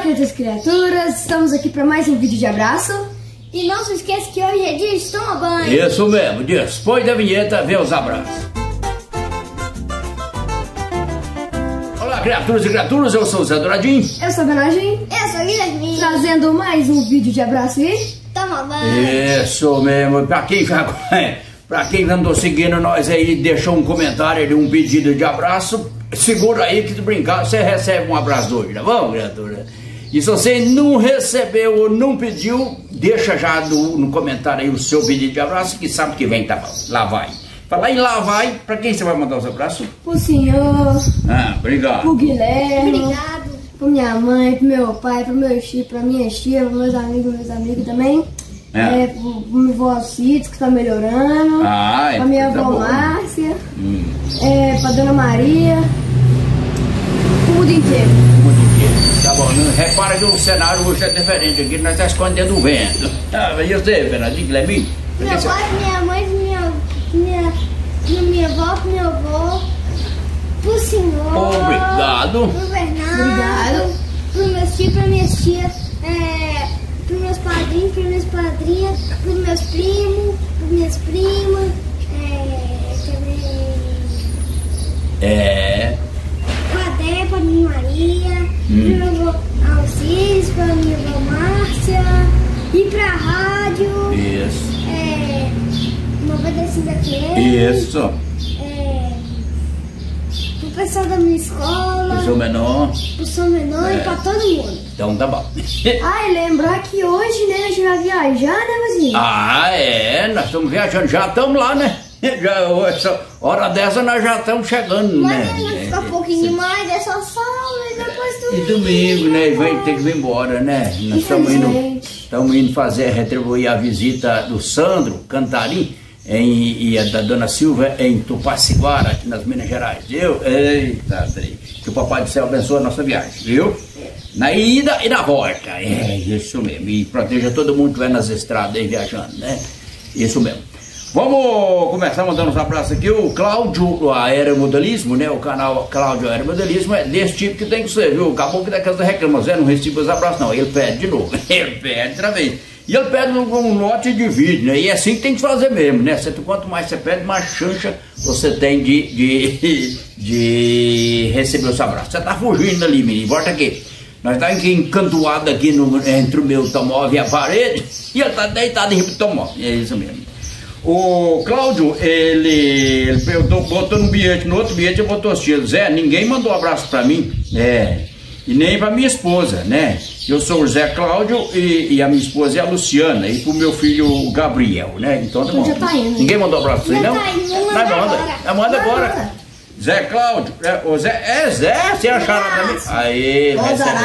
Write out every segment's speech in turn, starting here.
queridas criaturas, estamos aqui para mais um vídeo de abraço. E não se esqueça que hoje é dia de tomar banho. Isso mesmo, depois da vinheta vem os abraços. Olá, criaturas e criaturas, eu sou o Zé Douradinho. Eu sou a Benagem. Eu sou o Guilherme. Trazendo mais um vídeo de abraço e toma banho. Isso mesmo, pra quem andou seguindo nós aí, deixou um comentário de um pedido de abraço, segura aí que se brincar, você recebe um abraço hoje, tá bom, criatura? E se você não recebeu ou não pediu, deixa já no comentário aí o seu pedido de abraço, que sabe que vem, tá bom, lá vai. Falar em lá vai, pra quem você vai mandar os abraços? pro senhor, Obrigado. pro Guilherme, Obrigado. pra minha mãe, pro meu pai, pro meu tio, pra minha tia, pros meus amigos também. Pro meu avô Alcides, que tá melhorando. Pra minha avó Márcia. Pra dona Maria. O mundo inteiro. Tá bom, repara que o cenário hoje é diferente aqui, nós estamos escondendo o vento. E você, Fernandinho, Guilherme? Meu pai, minha mãe, minha avó, pro meu avô, pro senhor. Obrigado. Pro Bernardo. Obrigado. Pro meus tios, pra minhas tias. Pros meus padrinhos, pras minhas padrinhas, pros meus primos, pras minhas primas, pra Dé, pra minha Maria, pro meu avô Alcides, pra minha avó Márcia, e pra rádio, Isso. 95 FM, Isso. pro pessoal da minha escola, O seu menor. pro São Menor e pra todo mundo. Então tá bom. Ah, e lembrar que hoje, né, a gente vai viajar, né, Vazinho? Nós estamos viajando, já estamos lá, né? Já, hora dessa nós já estamos chegando, Mas né? vai ficar um pouquinho demais, é só sol e depois tudo. E domingo, né? Tem que vir embora, né? Nós estamos indo retribuir a visita do Sandro Cantarim e a da Dona Silva em Tupaciguara, aqui nas Minas Gerais, viu? Eita, que o Papai do Céu abençoe a nossa viagem, viu? Na ida e na volta, isso mesmo. E proteja todo mundo que vai nas estradas aí viajando, né? Isso mesmo. Vamos começar mandando uns abraços aqui. O Cláudio Aeromodelismo, né? O canal Cláudio Aeromodelismo é desse tipo que tem que ser, viu? Acabou que da casa reclama, Zé, não recebe os abraços, não. Ele pede de novo, ele pede outra vez. E ele pede um lote de vídeo, né? E é assim que tem que fazer mesmo, né? Quanto mais você pede, mais chancha você tem de receber os abraços. Você tá fugindo ali, menino, volta aqui. Nós estamos aqui encantoados aqui entre o meu automóvel e a parede, e ele tá deitado em automóvel, é isso mesmo. O Cláudio, ele botou no bilhete, no outro bilhete ele botou assim: Zé, ninguém mandou um abraço pra mim, e nem pra minha esposa, né? Eu sou o Zé Cláudio e a minha esposa é a Luciana, e pro meu filho o Gabriel, né? Então tá bom. Já tá indo. Ninguém mandou um abraço pra você, não? Tá indo, Manda agora. Zé Cláudio, Zé, você é a Xará também? Aí,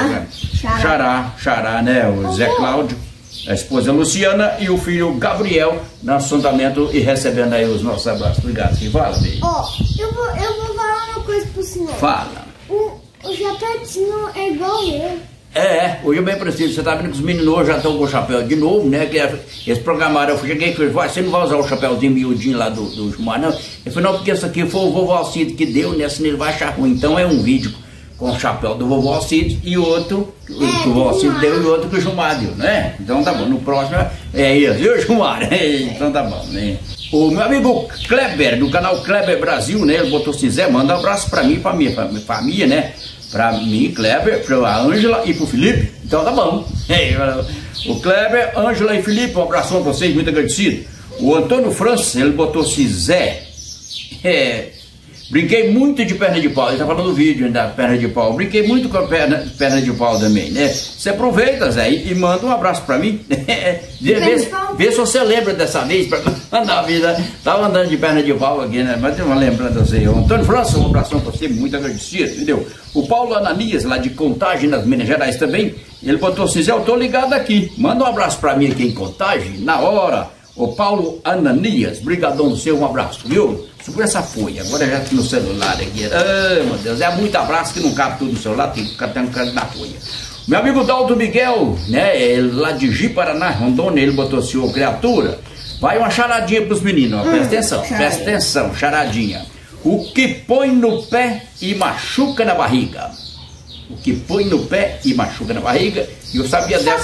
Xará, né? O Zé Cláudio, a esposa Luciana e o filho Gabriel no assentamento e recebendo aí os nossos abraços. Obrigado, filho. Fala, beijo. Eu vou falar uma coisa pro senhor. Fala. O chapéu do senhor é igual eu. Hoje é bem preciso. Você tá vendo que os meninos hoje já estão com o chapéu de novo, né? Que eles programaram, eu cheguei e falei: você não vai usar o chapéuzinho miudinho lá do Gilmar, não? Ele falou: não, porque isso aqui foi o vovô Alcides que deu, né? Senão ele vai achar ruim. Então é um vídeo com o chapéu do vovô Alcides e outro que o vovô Alcides deu e outro que o Gilmar deu, né? Então tá bom. No próximo é isso, viu, Gilmar? Então tá bom, né? O meu amigo Kleber, do canal Kleber Brasil, né? Ele botou assim: Zé, manda um abraço pra mim, pra minha família, né? Pra mim, Kleber, pra Ângela e pro Felipe. Então tá bom. O Kleber, Ângela e Felipe, um abração pra vocês, muito agradecido. O Antônio França, ele botou assim: Zé, brinquei muito de perna de pau. Ele tá falando do vídeo da perna de pau. Brinquei muito com a perna de pau também, né? Você aproveita, Zé, e manda um abraço pra mim. Vê se você lembra dessa vez pra mandar a vida. Tava andando de perna de pau aqui, né? Mas tem uma lembrança assim. O Antônio França, um abração pra você, muito agradecido, entendeu? O Paulo Ananias, lá de Contagem, nas Minas Gerais também, ele botou assim: Zé, eu tô ligado aqui. Manda um abraço pra mim aqui em Contagem, na hora. O Paulo Ananias, brigadão do seu, um abraço, viu? Segura essa folha, agora já tá no celular aqui. Meu Deus, é muito abraço que não cabe tudo no celular, tem que ficar um canto da folha. Meu amigo Dalton Miguel, né, lá de Ji, Paraná, Rondônia, ele botou assim: ô criatura, vai uma charadinha pros meninos, ó, presta atenção, charadinha. O que põe no pé e machuca na barriga? o que põe no pé e machuca na barriga. E eu sabia dessa...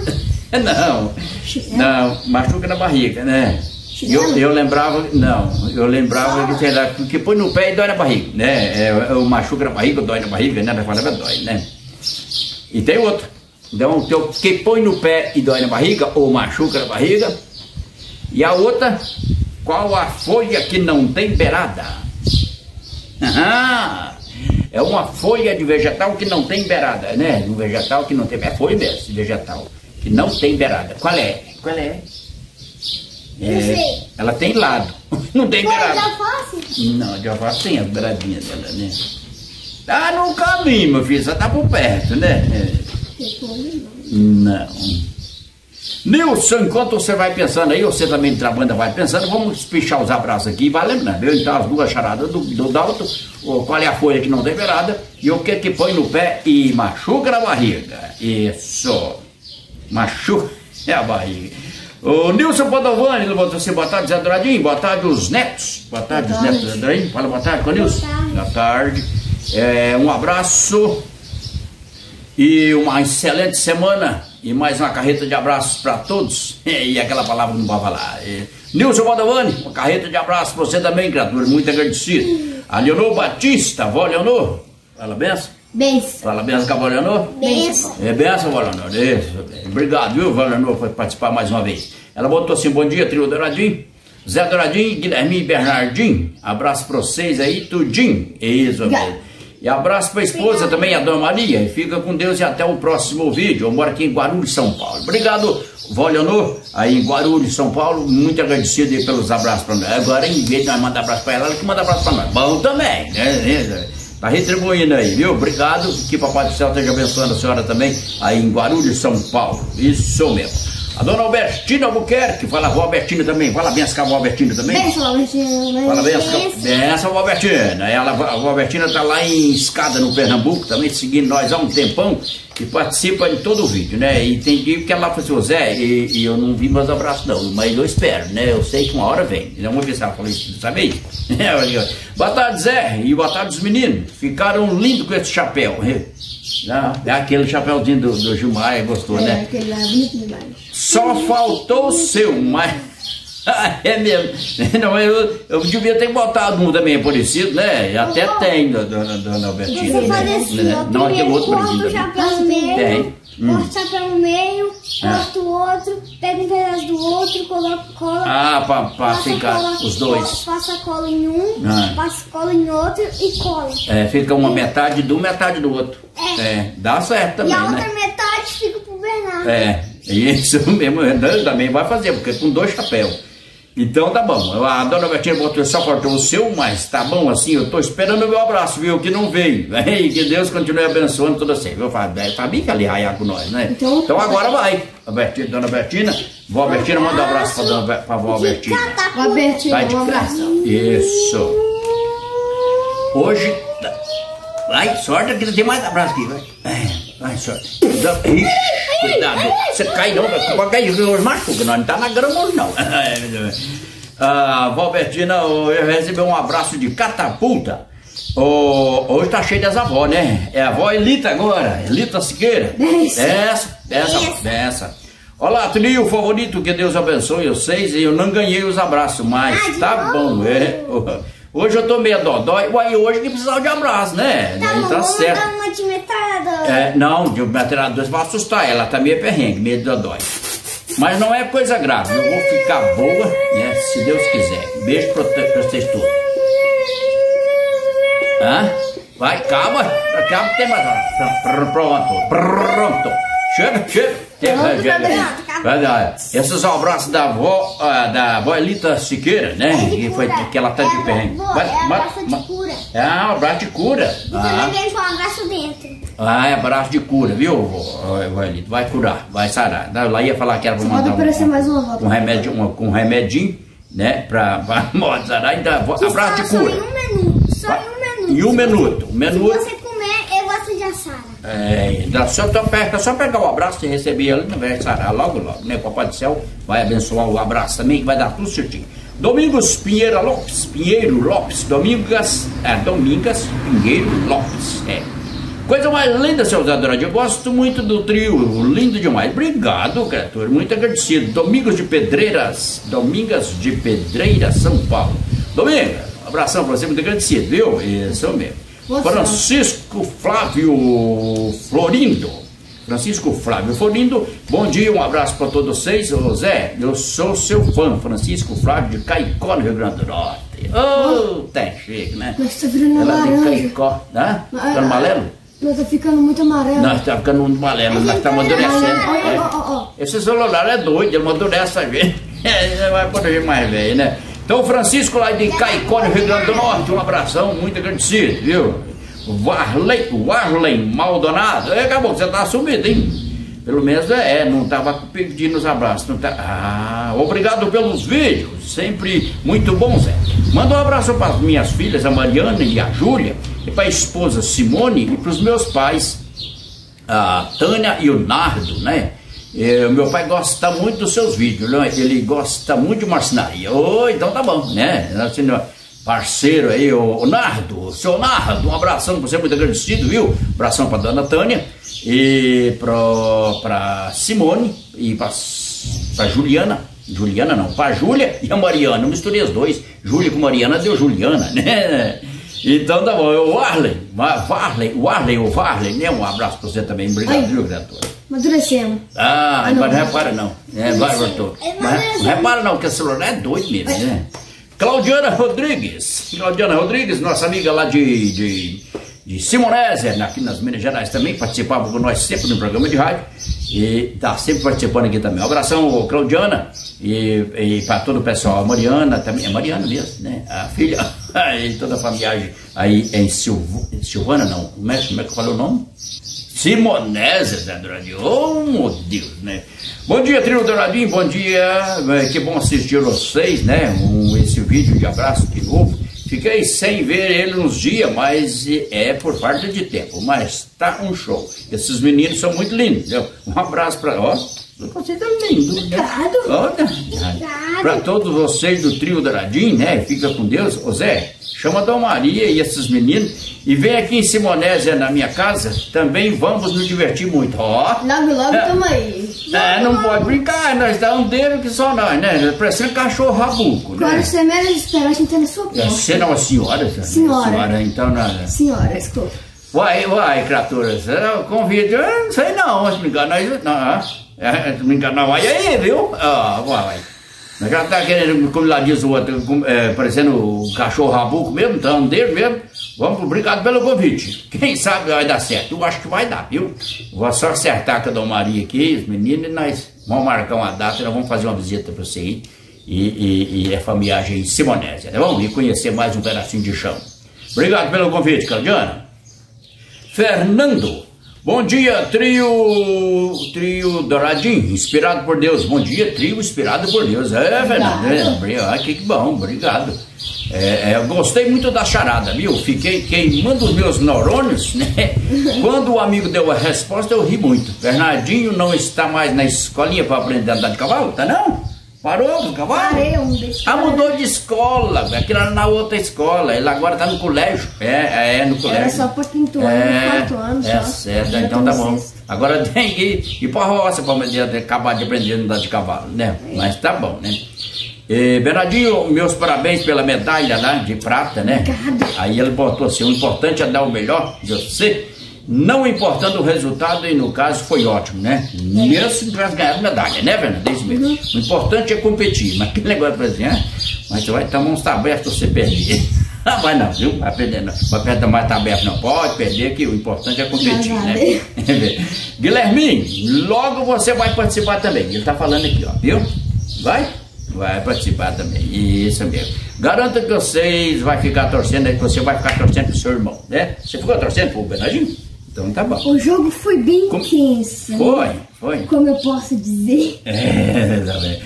Não, machuca na barriga, né? Eu lembrava, que o que põe no pé e dói na barriga, né? O machuca na barriga, dói na barriga, né? Dói, né? E tem outro. Então, o que põe no pé e dói na barriga, ou machuca na barriga. E a outra, qual a folha que não tem beirada? É uma folha de vegetal que não tem beirada, né? Um vegetal que não tem... É folha mesmo, vegetal, que não tem beirada. Qual é? Ela tem lado, não tem beirada. De alface? Não, de alface tem as beiradinhas dela, né? Tá no caminho, meu filho, só tá por perto, né? Não. Nilson, enquanto você vai pensando aí, você também de banda vai pensando, vamos espichar os abraços aqui, vai lembrando, viu? Então as duas charadas do Dalton, qual é a folha que não tem beirada e o que põe no pé e machuca na barriga. Isso, machuca a barriga. O Nilson Padovani, botou assim, boa tarde, Zé Douradinho, boa tarde os netos, boa tarde os netos, Zé Douradinho, fala boa tarde com o Nilson. Boa tarde. Um abraço e uma excelente semana e mais uma carreta de abraços para todos. E aquela palavra não vai falar. Nilson Padovani, uma carreta de abraços para você também, criatura, muito agradecido. A Leonor Batista, vó Leonor, fala benção. Benção. Fala benção com a vó Leonor. Benção. Benção, vó Leonor. Isso. Obrigado, viu, vó Leonor, por participar mais uma vez. Ela botou assim, bom dia, trio Douradinho. Zé Douradinho, Guilherme e Bernardinho. Abraço para vocês aí, tudinho. Isso mesmo. E abraço para a esposa também, a Dona Maria. E fica com Deus e até o próximo vídeo. Eu moro aqui em Guarulhos, São Paulo. Obrigado, vó Leonor, aí em Guarulhos, São Paulo. Muito agradecido aí pelos abraços para nós. Agora, em vez de nós mandar abraço para ela que manda abraço para nós. Bom também, né? Tá retribuindo aí, viu? Obrigado. Que Papai do Céu esteja abençoando a senhora também aí em Guarulhos, São Paulo. Isso mesmo. A Dona Albertina Albuquerque, fala a vó Albertina também. Fala benção com a vó Albertina também. Benção, Albertina. Fala benção, vó Albertina. A vó Albertina tá lá em Escada, no Pernambuco, também seguindo nós há um tempão. E participa de todo o vídeo, né? E tem dia que ela falou assim, Zé, e eu não vi meus abraços não, mas eu espero, né? Eu sei que uma hora vem. Então vamos ver se ela falou isso, sabe? Boa tarde, Zé, e boa tarde os meninos. Ficaram lindos com esse chapéu. É aquele chapéuzinho do Gilmar, gostou, né? Aquele lá, bonito demais. Só faltou o seu, mas... É mesmo. Não, eu devia ter botado um também parecido, né? Até tem, Dona Albertina. Você faz assim, não, tem outro corta o chapéu no meio, corta o chapéu no meio, corta o outro, pega um pedaço do outro, coloca cola. Pra ficar os dois. Passa cola em um, passa cola em outro e cola. Fica uma metade do outro. Dá certo também, né? E a outra metade fica pro Bernardo. Isso mesmo, também vai fazer, porque com 2 chapéus. Então tá bom, a Dona Albertina botou, só faltou o seu, mas tá bom assim, eu tô esperando o meu abraço, viu, que não veio. E que Deus continue abençoando toda você, viu, Fabinho que ali raiar com nós, né? Então agora vai, Dona Albertina, vó Albertina, manda um abraço pra vó Albertina. Vó Albertina, um abraço. Isso. Hoje, vai, sorte que tem mais abraço aqui, vai, sorte. Cuidado, você cai não, vai cair hoje machuca, não tá na grama hoje não. Vó Albertina, eu recebi um abraço de catapulta. Hoje tá cheio das avós, né? É a avó Elita agora, Elita Siqueira. Essa. Olá, trio favorito, que Deus abençoe vocês. Eu não ganhei os abraços, mas tá bom, Hoje eu tô meio dodói, hoje que precisava de abraço, né? Tá certo. Dar uma de metralhadora. Não, de metralhadora vai assustar, ela tá meio perrengue, meio dodói. Mas não é coisa grave, eu vou ficar boa, né? Se Deus quiser. Beijo pra vocês todos. Vai, calma, tem mais. Pronto. Chega. Esses abraços da vó Elita Siqueira, né? Que foi que ela tá de perrengue. Abraço de cura. Um abraço de cura. E também deixa um abraço dentro. É abraço de cura, viu, vó Elita? Vai curar, vai sarar. Lá ia falar que era pra mandar um remedinho, né? Pra modo sarar. Então, abraço de cura. Só em um minuto. Se você comer, você já sara. Só pegar o abraço e receber ele, não vai sarar logo, né? Papai do Céu vai abençoar o abraço também, que vai dar tudo certinho. Domingos Pinheiro Lopes, Domingas Pinheiro Lopes. Coisa mais linda, seu Zé Douradinho. Eu gosto muito do trio, lindo demais. Obrigado, criatura, muito agradecido. Domingos de Pedreiras, São Paulo. Domingo, um abração pra você, muito agradecido, viu? Isso mesmo. Francisco Flávio Florindo. Bom dia, um abraço para todos vocês. Ô Zé, eu sou seu fã, Francisco Flávio de Caicó, no Rio Grande do Norte. Tá chique, né? Nós tá virando laranja. De Caicó, né? Ficando amarelo? Nós tá ficando muito amarelo. Nós tá ficando muito amarelo, nós tá amadurecendo. Esse celular é doido, ele amadurece a gente. Vai poder mais velho, né? Então, Francisco lá de Caicó, no Rio Grande do Norte, um abração, muito agradecido, viu? Warley Maldonado, acabou, você tá sumido, hein? Pelo menos não tava pedindo os abraços. Não tá... obrigado pelos vídeos, sempre muito bom, Zé. Manda um abraço para as minhas filhas, a Mariana e a Júlia, e para a esposa Simone, e para os meus pais, a Tânia e o Nardo, né? Meu pai gosta muito dos seus vídeos, né? Ele gosta muito de marcenaria. Então tá bom, né? Parceiro aí, o Nardo, seu Nardo, um abração pra você, muito agradecido, viu? Abração pra dona Tânia e pra Simone e pra Juliana, pra Júlia e a Mariana, eu misturei as dois, Júlia com Mariana deu Juliana, né? Então tá bom, o Warley, né? Um abraço pra você também, obrigado, viu, criatura? Amadurecemos. Não repara não, vai, Arthur. Não repara não, que o celular é doido mesmo, né? Claudiana Rodrigues, nossa amiga lá de Simonésia, aqui nas Minas Gerais também, participava com nós sempre no programa de rádio e está sempre participando aqui também. Um abração, Claudiana, e para todo o pessoal, a Mariana também, é Mariana mesmo, né? A filha, e toda a família aí em Silvana, não, como é que eu falei o nome? Simonésia, Zé Douradinho, meu Deus, né? Bom dia, trio Douradinho, bom dia, que bom assistir vocês, né? Esse vídeo de abraço de novo. Fiquei sem ver ele uns dias, mas é por falta de tempo, mas tá um show. Esses meninos são muito lindos, entendeu? Um abraço pra... você tá lindo, né? Pra todos vocês do trio Douradinho, né? Fica com Deus. Ô Zé, chama a Dona Maria e esses meninos e vem aqui em Simonésia, na minha casa, também vamos nos divertir muito. Logo, tamo aí. Não pode brincar, nós dá um dedo que só nós, né? Parecendo cachorro rabuco, né? Agora você menos espera, a gente tá na sua porta. Você não é uma senhora? Senhora, então nada. Senhora, desculpa. Vai, criatura, você convida, eu não sei não, se me enganar, se me enganar, vai aí, viu? Vai. Nós já tá querendo, como lá diz o outro, parecendo o cachorro rabuco mesmo, tá um dedo mesmo. Vamos, obrigado pelo convite. Quem sabe vai dar certo. Eu acho que vai dar, viu? Vou só acertar com a Dona Maria aqui, os meninos, e nós vamos marcar uma data, nós vamos fazer uma visita para você aí. E a familiagem em Simonésia, tá bom? E conhecer mais um pedacinho de chão. Obrigado pelo convite, Claudiana. Fernando. Bom dia, trio Douradinho, inspirado por Deus. Bom dia, trio inspirado por Deus. Fernando, que bom, obrigado. Eu gostei muito da charada, viu? Fiquei queimando os meus neurônios, né? Quando o amigo deu a resposta, eu ri muito. Fernandinho não está mais na escolinha para aprender a andar de cavalo, tá não? Parou com o cavalo? Parei, mudou de escola, aquilo era na outra escola, ele agora está no colégio. No colégio. Era só para 5º ano, 4 anos só. Certo, então tá bom. Agora tem que ir para a roça para acabar de aprender a andar de cavalo, né? Mas tá bom, né? Bernardinho, meus parabéns pela medalha lá de prata, né? Obrigado. Aí ele botou assim, o importante é dar o melhor de você, não importando o resultado, e no caso foi ótimo, né? Mesmo que nós ganhamos medalha, né, Fernando? É isso mesmo. O importante é competir, mas aquele negócio pra dizer, mas você vai tomar uns tabefes você perder. Não vai não, viu? Vai perder não. Vai perder mais tabefe, não pode perder, que o importante é competir, né? Guilherminho, logo você vai participar também. Ele tá falando aqui, ó, viu? Vai participar também, isso mesmo. Garanto que vocês vão ficar torcendo aí, que você vai ficar torcendo pro seu irmão, né? Você ficou torcendo pro Bernardinho? Então tá bom. O jogo foi bem intenso. Foi. Como eu posso dizer? Tá bem.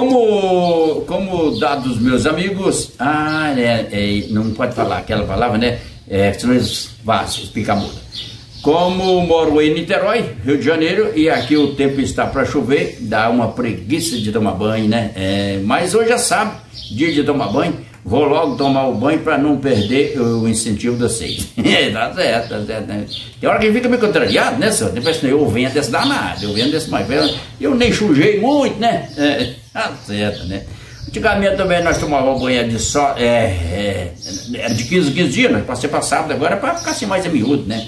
Como dados meus amigos, não pode falar aquela palavra, né? Senão eles explicar muda. Como moro em Niterói, Rio de Janeiro, e aqui o tempo está para chover, dá uma preguiça de tomar banho, né? Mas hoje é sábado, dia de tomar banho. Vou logo tomar o banho para não perder o incentivo de vocês. Tá certo, né? Tem hora que fica meio contrariado, né, senhor? Depois eu venho desse danado, eu venho desse mais velho. Eu nem sujei muito, né? Tá certo, né? Antigamente também nós tomávamos banho de só, era de 15 dias, nós passei para sábado agora para ficar assim mais a miúdo, né?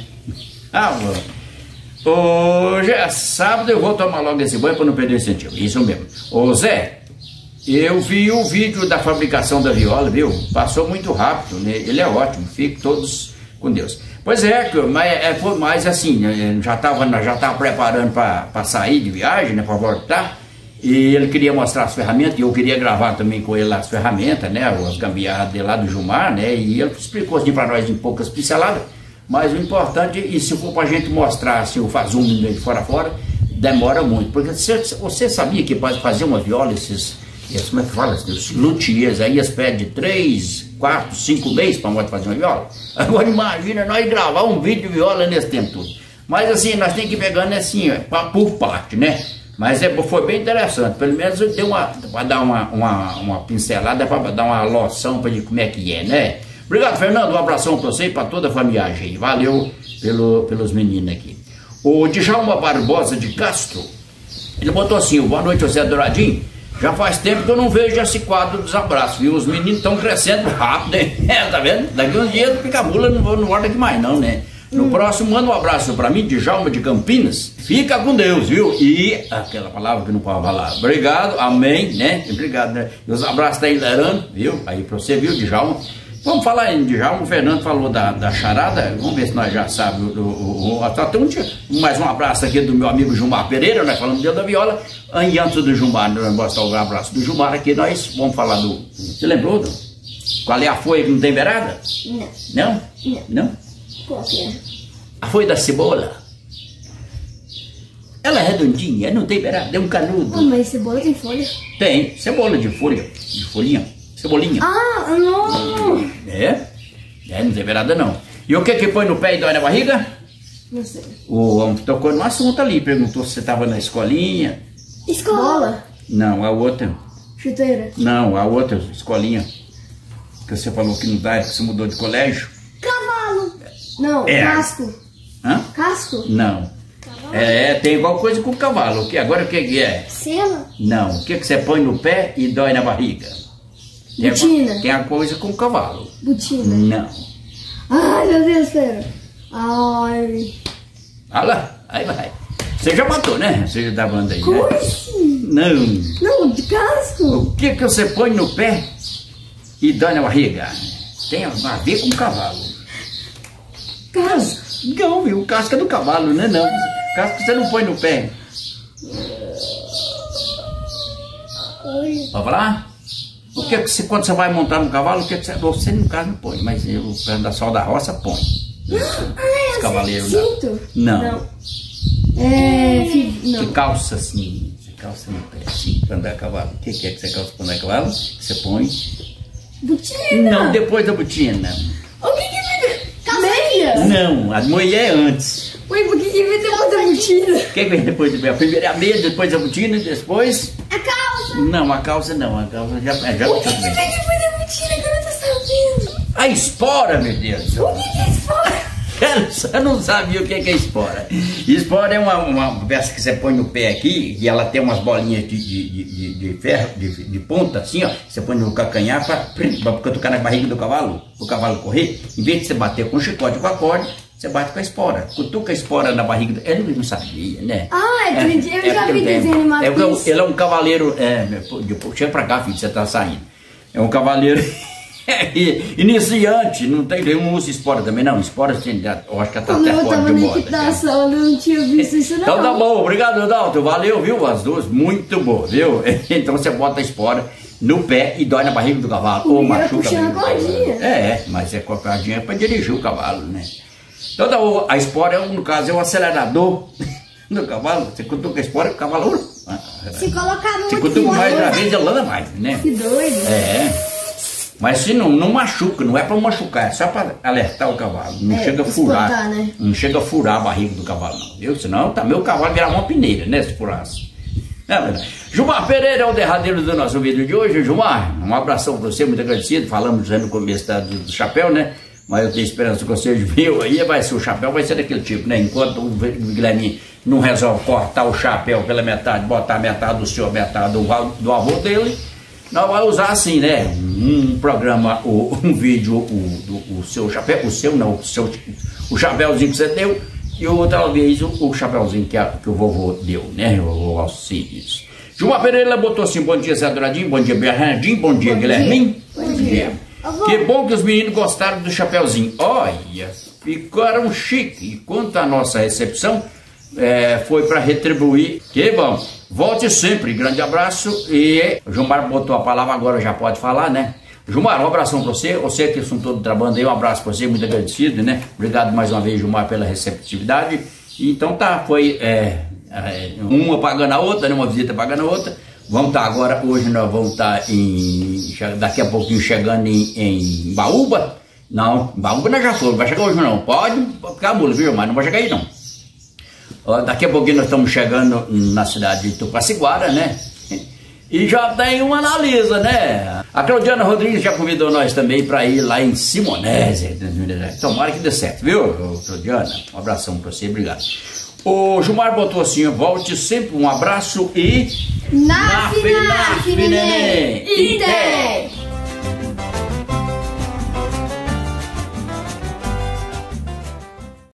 Hoje é sábado, eu vou tomar logo esse banho para não perder o incentivo, isso mesmo. Ô Zé, eu vi o vídeo da fabricação da viola, viu? Passou muito rápido, né? Ele é ótimo, fiquem todos com Deus. Pois é, foi mais assim, né? Já tava preparando para sair de viagem, né? Para voltar. E ele queria mostrar as ferramentas, e eu queria gravar também com ele as ferramentas, né? As gambiarras de lá do Gilmar, né? E ele explicou assim para nós em poucas pinceladas. Mas o importante, e se for para a gente mostrar assim, o fazum de fora a fora, demora muito. Porque você sabia que para fazer uma viola, como é que fala? Os luthiers aí, eles pedem 3, 4, 5 meses para fazer uma viola. Agora imagina nós gravar um vídeo de viola nesse tempo todo. Mas assim, nós temos que ir pegando assim, por parte, né? Mas foi bem interessante, pelo menos deu para dar uma pincelada, para dar uma loção para ver como é que é, né? Obrigado, Fernando, um abração para você e para toda a família aí. Valeu pelos meninos aqui. O Djalma Barbosa de Castro, ele botou assim: boa noite, José Douradinho. Já faz tempo que eu não vejo esse quadro dos abraços, viu? Os meninos estão crescendo rápido, hein? Tá vendo? Daqui uns dias pica mula, não volta aqui mais não, né? No próximo, manda um abraço para mim, Djalma de Campinas. Fica com Deus, viu? E aquela palavra que não pode falar. Obrigado, amém, né? Obrigado, né? E os abraços tá hilarando, viu? Aí para você, viu, Djalma? Vamos falar em Djalma. O Fernando falou da charada. Vamos ver se nós já sabemos. Mais um abraço aqui do meu amigo Gilmar Pereira. Nós falamos dele da viola. E antes do Gilmar, nós mostrar o abraço do Gilmar aqui, nós vamos falar do... Você lembrou? Qual é a folha que não tem beirada? Não. Não? Não. Não? Qual que é? A folha da cebola. Ela é redondinha, não tem beirada, é um canudo. Ah, mas cebola tem folha? Tem, cebola de folha, de folhinha, cebolinha. Ah, não! Não tem beirada não. E o que põe no pé e dói na barriga? Não sei. O homem tocou no assunto ali, perguntou se você estava na escolinha. Escola? Não, a outra. Chuteira? Não, a outra escolinha. Que você falou que não dá, que você mudou de colégio. Cavalo! Não, casco. Hã? Casco? Não. Cavalo? Tem igual coisa com o cavalo. Agora o que é? Sela? Não. O que você põe no pé e dói na barriga? Botina? Tem a coisa com o cavalo. Botina? Não. Ai, meu Deus, pera. Ai. Olha lá, aí vai. Você já matou, né? Você já tá falando aí, Como né? assim? Não. Não, de casco. O que você põe no pé e dói na barriga? Tem a ver com o cavalo. Casco? Não, viu? Casca do cavalo, né? Não. Casca você não põe no pé. Olha. Pode falar? O que você, quando você vai montar no cavalo, o que você no caso não põe, mas o pessoal da roça põe. Os cavaleiros cinto? Não. Não. Que calça assim, você calça no pé assim, para andar a cavalo. O que é que você calça para andar a cavalo? Você põe. Botina? Não, depois da botina. O que vem? Meia? Não, a meia é antes. Ué, por que vem depois da botina? O que vem depois da meia? Primeiro é a meia, depois a botina e depois... A calça? Não, a calça não, a calça já o que vem depois da botina que eu não tô sabendo? A espora, meu Deus. O que é espora? Eu não sabia o que é espora. Espora é uma peça que você põe no pé aqui e ela tem umas bolinhas de ferro, de ponta assim, ó. Você põe no calcanhar para cutucar na barriga do cavalo, o cavalo correr. Em vez de você bater com o chicote com a corda, você bate com a espora. Cutuca a espora na barriga do... Ele não sabia, né? Ah, eu já vi desenho animado. Ele é um cavaleiro... Chega pra cá, filho, você tá saindo. É um cavaleiro... iniciante, não usa espora também, não. Espora, eu acho que ela tá até fora de moda. Eu não tinha visto isso, não. Então tá bom, obrigado, Dalton. Valeu, viu? As duas, muito bom, viu? Então você bota a espora no pé e dói na barriga do cavalo. Ou machuca a cordinha. Mas a cordinha é pra dirigir o cavalo, né? Então a espora, no caso, é o acelerador do cavalo. Você cutuca a espora, o cavalo... Se colocar no... Se cutuca mais uma vez, ele anda mais, né? Que doido. Mas se não machuca, não é para machucar, é só para alertar o cavalo. Não chega a furar, espantar, né? Não chega a furar a barriga do cavalo, não, viu? Senão meu cavalo virar uma peneira, né? Se furasse. Gilmar Pereira é o derradeiro do nosso vídeo de hoje. Gilmar, um abração para você, muito agradecido. Falamos já no começo do chapéu, né? Mas eu tenho esperança que você viu aí, vai ser o chapéu, vai ser daquele tipo, né? Enquanto o Guilherme não resolve cortar o chapéu pela metade, botar metade do senhor, metade do avô dele, nós vamos usar assim, né? Um programa, um vídeo, o seu chapéu, o chapéuzinho que você deu, e outra vez o chapéuzinho que o vovô deu, né? O vovô Alcides. Gilmar Pereira botou assim: bom dia, Zé Douradinho, bom dia, Bernardinho, bom dia, Guilherme. Bom dia. Que bom que os meninos gostaram do chapéuzinho. Olha, ficaram chique. E quanto à nossa recepção, foi para retribuir. Que bom. Volte sempre. Grande abraço. E o Gilmar botou a palavra agora, já pode falar, né? Gilmar, um abração para você. Você que são todos trabalhando aí, um abraço para você, muito agradecido, né? Obrigado mais uma vez, Gilmar, pela receptividade. Então tá, foi uma pagando a outra, né? Uma visita pagando a outra. Vamos estar agora, hoje nós vamos estar daqui a pouquinho chegando em Baúba. Não, Baúba nós já fomos, vai chegar hoje não. Pode ficar mula, viu, mas não vai chegar aí não. Daqui a pouquinho nós estamos chegando na cidade de Tupaciguara, né? E já tem uma analisa, né? A Claudiana Rodrigues já convidou nós também para ir lá em Simonésia. Tomara que dê certo, viu, Claudiana? Um abração para você, obrigado. O Gilmar botou assim: volte sempre, um abraço e... Naf, neném!